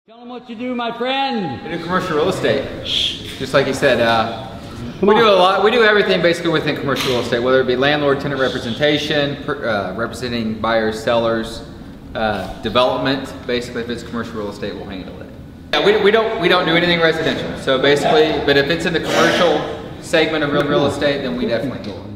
Tell them what you do, my friend. We do commercial real estate. Just like you said, we do a lot. We do everything basically within commercial real estate, whether it be landlord, tenant representation, representing buyers, sellers, development. Basically, if it's commercial real estate, we'll handle it. Yeah, we don't do anything residential. So basically, but if it's in the commercial segment of real estate, then we definitely do it.